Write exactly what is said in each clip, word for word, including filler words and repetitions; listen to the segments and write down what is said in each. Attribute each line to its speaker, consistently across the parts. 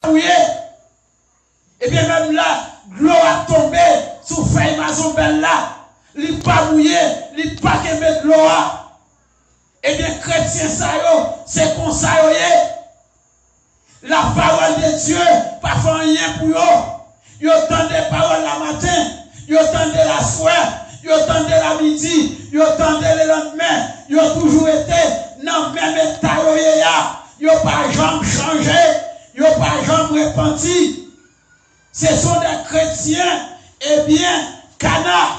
Speaker 1: Oui. Et bien même là, l'eau a tombé sous feuille maison belle là. Il pas mouillé, il pas qu'aimer de l'eau. Et bien chrétien ça yo, c'est comme ça yo. La parole de Dieu, pas fait rien pour eux. Ils entendent des paroles la matin, ils entendent la soirée, ils entendent la midi, ils entendent le lendemain. Ils ont toujours été dans le même état. Ils n'ont pas jamais changé, ils n'ont pas jamais repenti. Ce sont des chrétiens, eh bien, cana.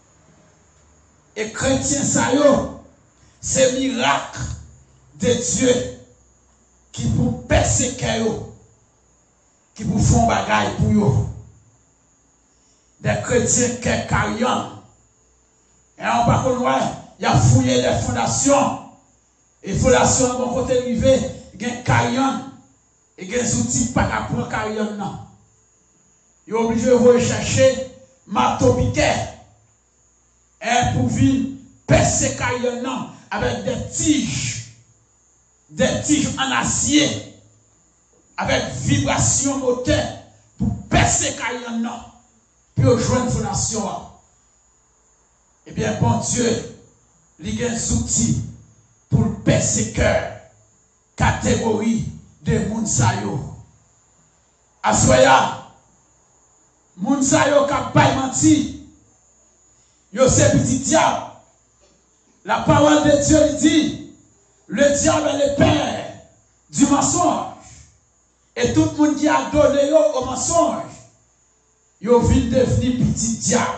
Speaker 1: Et chrétiens, ça y est, c'est miracle de Dieu qui pour persécuter, qui pour faire bagaille pour eux. Des chrétiens qui sont carriants. Et on va connaître, il y a fouillé des fondations. Et les fondations, bon côté rivé, il y a des carriants. Et il y a des outils pas qu'à prendre carriants. Il est obligé de rechercher marteau piquet. Et pour venir percer carriants avec des tiges. Des tiges en acier. Avec vibration moteur. Pour percer carriants. Puis rejoindre une fondation. Eh bien, bon Dieu, il y a des outils pour le persécuteur, catégorie de Mounsayo. Assoya, Mounsayo qui n'a pas menti, yo c'est petit diable. La parole de Dieu dit, le diable est le père du mensonge. Et tout le monde qui a donné au mensonge, yo vient devenir petit diable.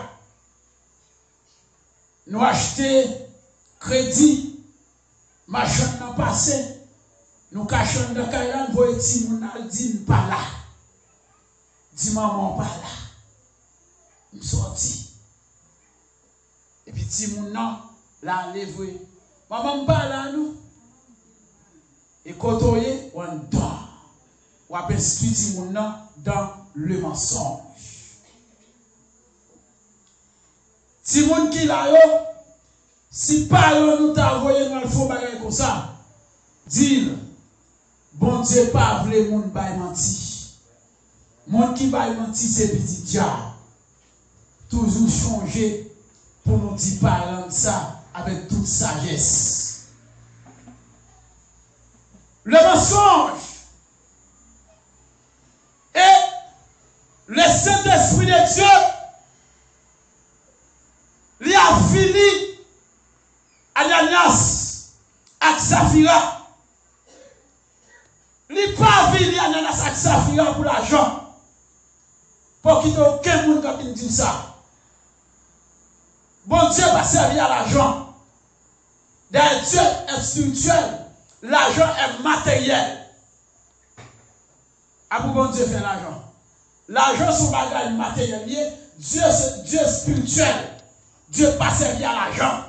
Speaker 1: Nous achetons crédit, machin n'a passé, nous cachons dans Kailan, nous voyons si nous n'allons pas là. Dis maman pas là. Nous sortis. Et puis si nous n'allons là, levé. Maman pas là nous. Et quand on est, on dort. On a inscrit nous dans le mensonge. Si moun qui la yo, si pas yo nous t'a envoyé dans le faux bagay comme ça, dis bon Dieu pas vle moun bay menti. Moun qui bay menti c'est petit diable. Toujours changer pour nous dire parler ça avec toute sagesse. Le mensonge et le Saint-Esprit de Dieu li a fini Ananias ak Safira. Li pas fini Ananias ak Safira pour l'argent. Pour qu'il n'y ait aucun monde qui dit ça. Bon Dieu va servir à l'argent. D'un Dieu est spirituel. L'argent est matériel. À vous bon Dieu fait l'argent. L'argent c'est un bagage matériel. Dieu c'est Dieu spirituel. Dieu pas servi à l'argent.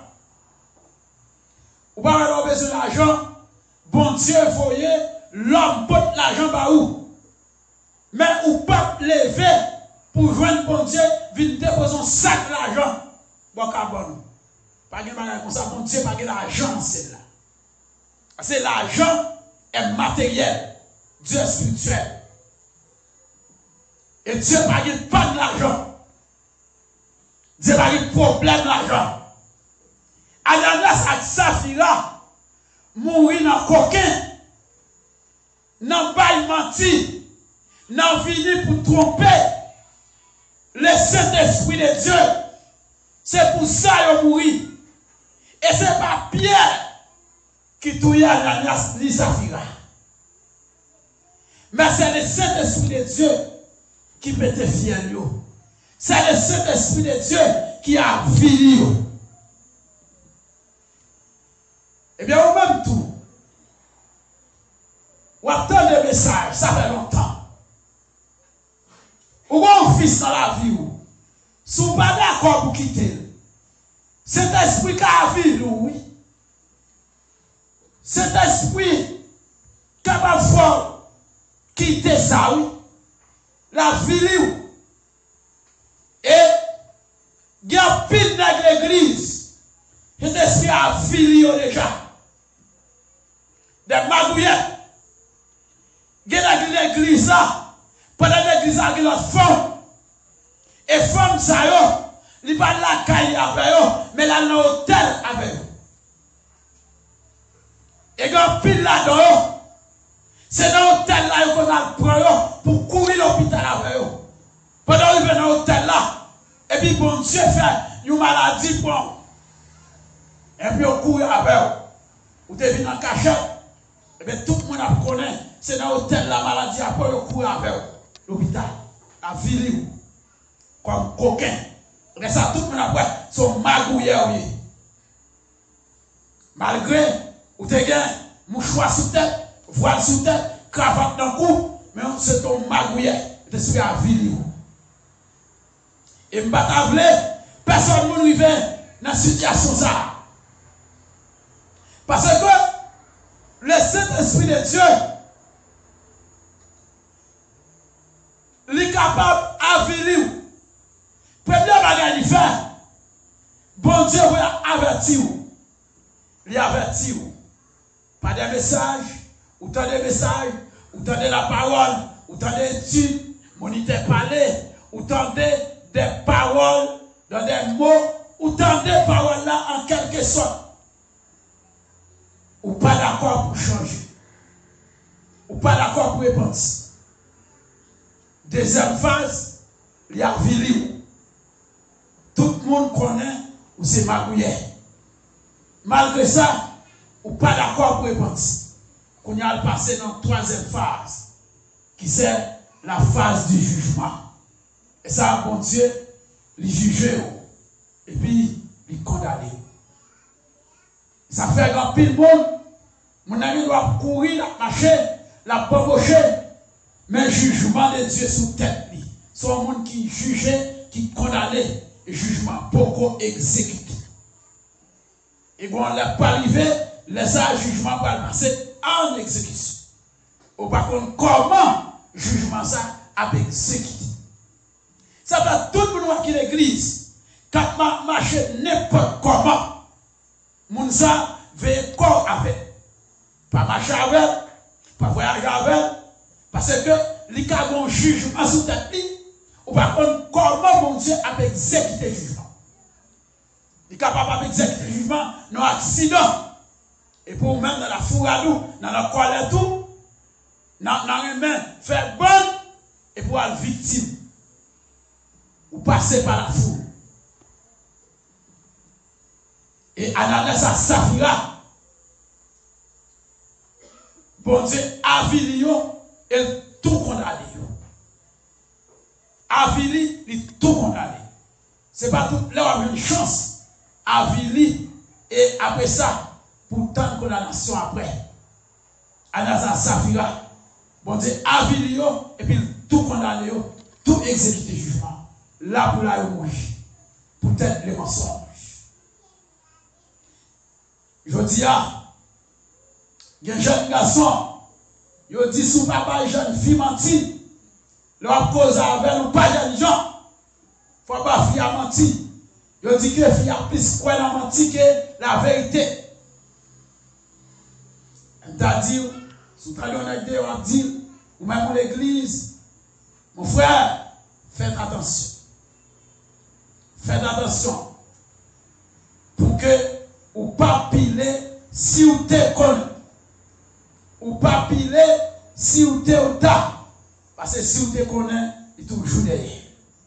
Speaker 1: Ou pas avoir besoin d'argent. Bon Dieu, voyez, l'homme porte l'argent par où? Mais ou pas lever pour joindre bon Dieu, venir déposer un sac d'argent. Bon, bon. Pas de manière comme ça, bon Dieu, pas de l'argent, c'est là. C'est l'argent est matériel. Dieu est spirituel. Et Dieu pas de l'argent. Dieu n'a pas de problème l'argent. Ananias et Safira mourir dans coquin, dans bail menti, dans vini pour tromper le Saint-Esprit de Dieu. C'est pour ça qu'ils mourir. Et ce n'est pas Pierre qui touille Ananias ni Safira. Mais c'est le Saint-Esprit de Dieu qui peut te fier. C'est le Saint-Esprit de Dieu qui a vili. Eh bien, au même tout, ou attend des messages, ça fait longtemps. Ou un fils dans la vie, si vous pas d'accord pour quitter, cet esprit qui a vu, oui. Cet esprit capable de quitter ça, oui. La vie, et il y a pile dans l'église. Cet esprit a vu déjà. Des magouillettes. Il y a dans l'église. l'église là, pendant l'église là, il y a l'autre femme. Et femme ça yo, il pas la caille avec yo, mais là dans l'hôtel avec yo. Et quand pile là-dedans, c'est dans l'hôtel là qu'on a pris pour courir l'hôpital avec eux. Pendant qu'ils viennent dans l'hôtel là, et puis bon Dieu fait une maladie pour et puis on court avec eux. Ou te venu en cachette, et bien tout le monde a connaît, c'est dans l'hôtel la maladie, après on court avec eux. L'hôpital, la ville, comme coquin. Et ça, tout le monde après, sont magouillés. Malgré, ou te gagné, mouchoir sous tête, voile sous tête, cravate dans le cou, mais c'est ton magouillet, tu es à ville. Et je ne vais pas t'avler, personne ne arrive dans la situation ça. Parce que le Saint-Esprit de Dieu, il est capable d'avilir. Premier bagage qu'il fait, bon Dieu va avertir. Il avertit. Pas des messages, ou tant des messages, ou tant de la parole, ou tant d'études, moniteur parler, ou tant des paroles, dans des mots, ou tant des paroles là en quelque sorte. Ou pas d'accord pour changer. Ou pas d'accord pour répondre. Deuxième phase, il y a vili. Tout le monde connaît ou c'est magouillé. Malgré ça, ou pas d'accord pour répondre. Qu'on y a passé dans la troisième phase, qui c'est la phase du jugement. Et ça, bon Dieu, il juge et puis il condamne. Ça fait grand pile monde. Mon ami doit courir, la marcher, la bambocher. Mais le jugement de Dieu sous tête. C'est un monde qui jugeait, qui condamnait. Et le jugement beaucoup exécuté. Et quand on n'a pas arrivé, les jugement va passer en exécution. Ou par contre, comment le jugement ça a exécuté. Ça va tout le monde qui l'église. Quand on marche n'importe comment, moun ça veut corps avec. Pas marcher avec, pas voyager avec, parce que les cas de jugement sous tête, ou par contre, comment mon Dieu a exécuté le jugement. Il est capable d'exécuter le jugement dans l'accident. Et pour même dans la fouradou, dans la colère, tout, dans la main, faire bonne, et pour être victime. Ou passer par la foule. Et Ananias à Saphira, bon Dieu, avili et tout condamné. Avili, il tout condamné. Ce n'est pas tout, là on a une chance. Avili, et après ça, pour tant de condamnation après. Ananias à Saphira, bon Dieu, avili et puis tout condamné, tout exécuté jugement. Là pour la mourir, peut-être les mensonges. Je dis à, il y a un jeune garçon, il dit sous papa, jeune fille menti, leur cause avec nous, pas de gens. Il ne faut pas fier à mentir. Il dit que fille a plus quoi dans menti que la vérité. C'est-à-dire, sous ta honnêteté, on dit, ou même l'église, mon frère, faites attention. Faites attention. Pour que ou pas piler si vous te connaissez. Ou pas piler si vous te au tas. Parce que si vous te connaissez, il est toujours derrière.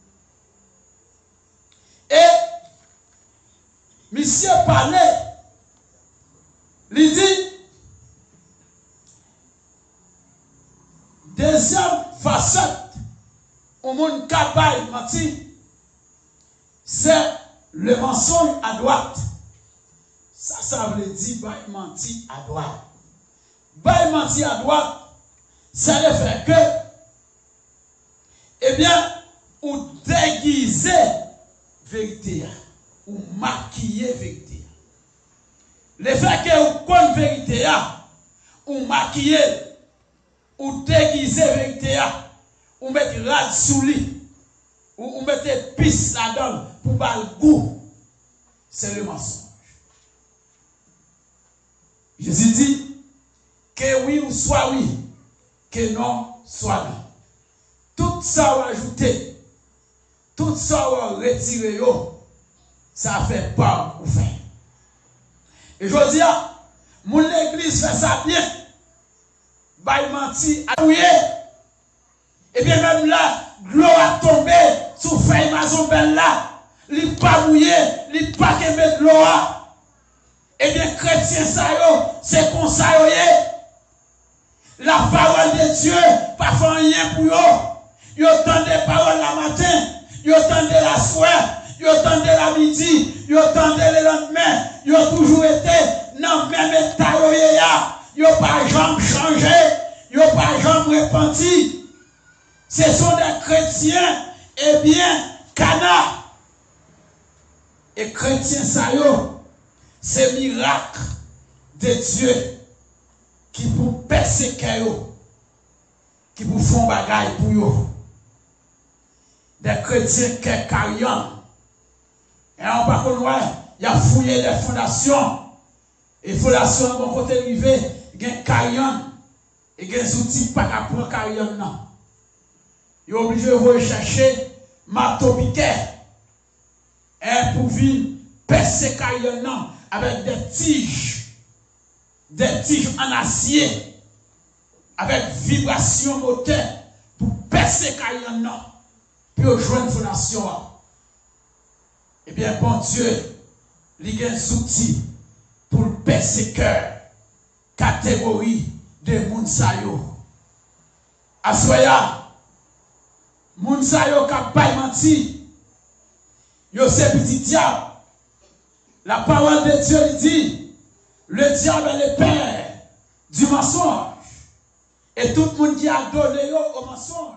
Speaker 1: Et, monsieur parlait, il dit, deuxième facette, au monde capable mentir, c'est le mensonge à droite. Ça, ça veut dire bah, mentir à droite. Bah, mentir à droite, ça veut faire que, eh bien, ou déguiser vérité, ou maquiller vérité. Le fait que vous connaissez vérité, ou maquiller, ou déguiser vérité, ou mettre rad sous lui, ou mettre pisse là-dedans pour avoir le goût, c'est le mensonge. Jésus dit que oui ou soit oui, que non soit non. tout ça ou ajouté, tout ça ou retiré, ça fait pas ou faire. Et je dis, mon église fait ça bien. Bail menti, appuyé. Et bien même là, gloire a tombé sous feuille maison belle là. Il pas mouillé, il pas qu'aimer de l'eau. Et bien chrétien ça yo, c'est comme ça yo. La parole de Dieu, pas fait rien pour eux. Ils entendent des paroles la matin, ils entendent la soirée, ils entendent la midi, ils entendent le lendemain. Ils ont toujours été dans le même état. Ils n'ont pas jamais changé, ils n'ont pas jamais repenti. Ce sont des chrétiens, eh bien, canards. Et chrétiens, ça y est, c'est miracle de Dieu qui pour persécuter, qui pour faire bagaille pour eux. Des chrétiens qui sont carriants. Et on va voir, il y a fouillé des fondations. Et les fondations, de mon côté arrivé, il y a des carriants. Et il y a des outils pas qu'à prendre carriants. Non. Il est obligé de rechercher marteau piquet. Et pour venir percer carriants avec des tiges. Des tiges en acier. Avec vibration moteur. Pour percer carriants. Puis rejoindre une fondation. Eh bien, bon Dieu, il y a des outils pour le persécuteur, catégorie de Mounsayo. Assoya, Mounsayo qui a pas menti, yo c'est petit diable. La parole de Dieu dit, le diable est le père du mensonge. Et tout le monde qui a donné au mensonge.